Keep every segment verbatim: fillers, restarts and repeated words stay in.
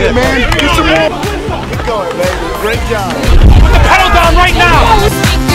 it, man. Get some more. Keep going, baby. Great job. Put the pedal down right now.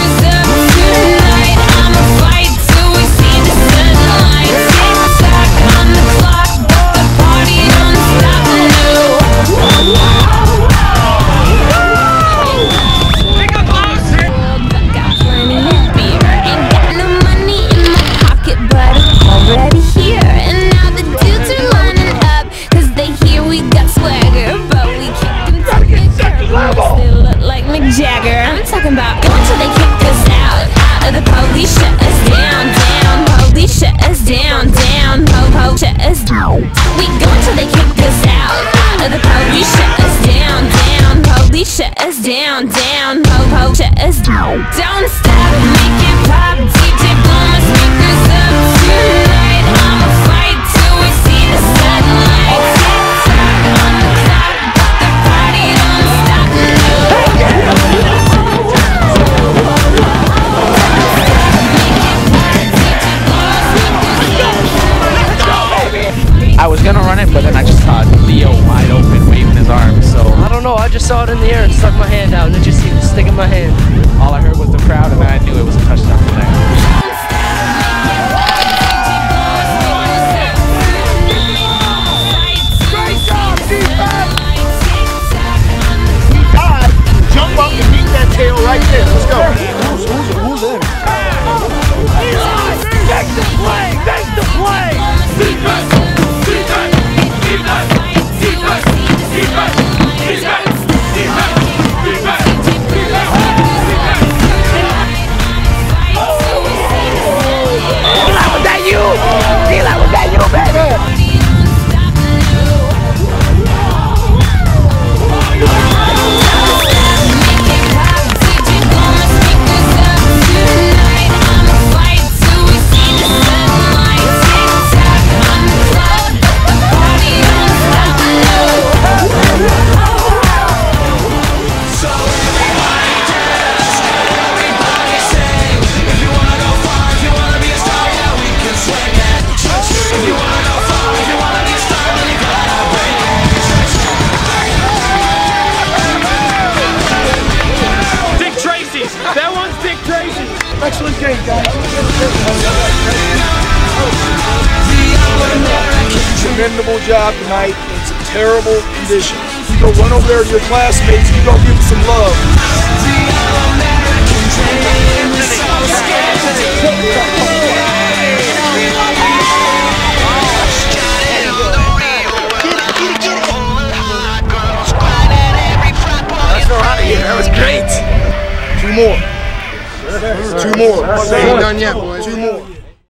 Jagger, I'm talking about going till they kick us out, out of the police, shut us down, down, police, shut us down, down, po, po, shut us down. We going till they kick us out, out of the police, shut us down, down, police, shut us down, down, po, po, shut us down. Don't stop, make it pop, D J blow my speakers up tonight. I'ma fight till we see the sunlight. Tick tock on the clock, but the party don't stop, no. I was gonna run it, but then I just saw Leo wide open, waving his arms, so... I don't know, I just saw it in the air and stuck my hand out, and then just see it stick in my hand. All I heard was the crowd, and then I knew it was a touchdown from there. Great job, defense! God, jump up and beat that tail right there. Let's go. Who's, who's, who's in? Take the play! Take the play! Defense! Defense! Defense! Defense! Defense! Defense! Defense! Defense! Was that you? Eli, was that you, baby? Excellent game, guys. Commendable job tonight in some terrible conditions. You go run over there to your classmates, you go give them some love. Let's go out of here. That was great. Two more. Two more. Ain't done yet, boys. Two more.